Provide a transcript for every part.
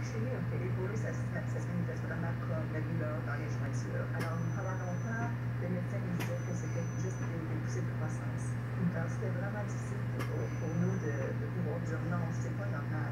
marché, OK. Et pour lui, ça se manifeste vraiment comme la douleur dans les jointures. Alors, pendant longtemps, le médecin nous disait que c'était juste des poussées de croissance. Alors, c'était vraiment difficile pour nous de pouvoir dire non, c'est pas normal.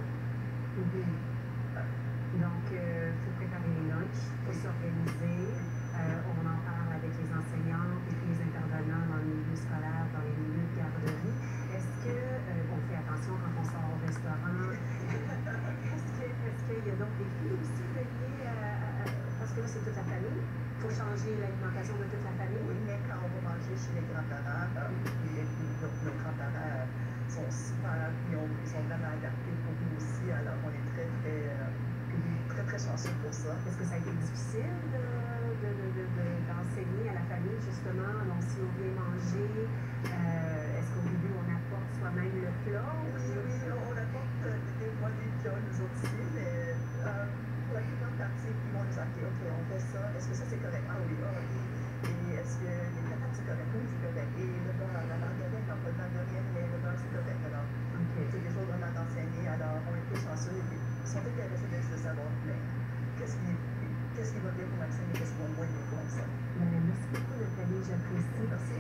Donc, il faut préparer les lunchs, il faut s'organiser. On en parle avec les enseignants et puis les intervenants dans le milieu scolaire, dans les milieux de garderie. Est-ce qu'on fait attention quand on sort au restaurant? Est-ce qu'il y a donc des défis aussi liés parce que là, c'est toute la famille? Il faut changer l'alimentation de toute la famille? Oui, mais quand on va manger chez les grands-parents, nos grands-parents sont super, ils sont vraiment adaptés pour nous aussi. Alors, on est très, très chanceux pour ça. Est-ce que ça a été difficile d'enseigner à la famille, justement? Donc, si on vient manger, est-ce qu'au début, on apporte soi-même le plat? Oui, on apporte des fois des plats, nous autres ici, mais pour la plus grande partie, ils vont nous appeler, OK, on fait ça, est-ce que ça c'est correct? Ah oui, et est-ce que les patates c'est correct? Oui, c'est correct. Et le beurre, la margarine, non pas de margarine, mais le beurre c'est correct. Alors, c'est des choses vraiment d'enseigner, alors on est plus chanceux, ils sont intéressés de savoir, mais qu'est-ce qui va bien pour Maxime et qu'est-ce qui va moins bien pour Maxime. Merci beaucoup, Nathalie, j'apprécie. Merci.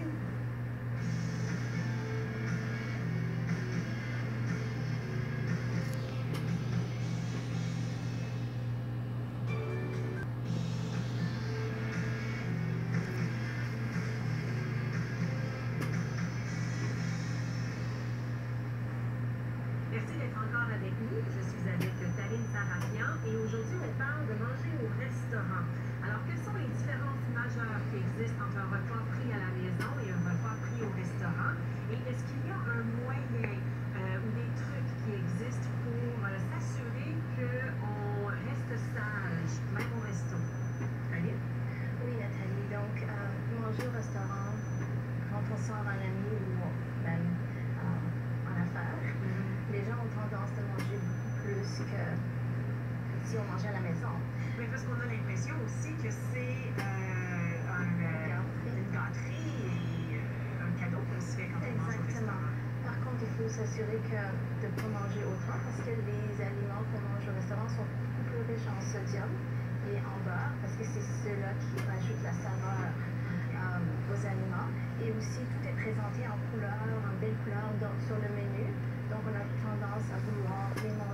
Merci d'être encore avec nous. Je suis avec Taline Sarafian et aujourd'hui, on parle de manger au restaurant. Alors, quelles sont les différences majeures qui existent entre un repas pris à la maison et un repas pris au restaurant? Et est-ce qu'il y a un moyen ou des trucs qui existent pour s'assurer qu'on reste sage, même au resto? Taline? Oui, Nathalie. Donc, manger au restaurant, quand on sort en ami ou même en affaires, les gens ont tendance de manger beaucoup plus que si on mangeait à la maison. Mais parce qu'on a l'impression aussi que c'est une gâterie et un cadeau qu'on se fait quand on mange au restaurant. Par contre, il faut s'assurer de ne pas manger autant parce que les aliments qu'on mange au restaurant sont beaucoup plus riches en sodium et en beurre parce que c'est ceux-là qui rajoutent la saveur aux aliments. Et aussi, tout est présenté en couleur, en belle couleur sur le menu. Donc, on a tendance à vouloir les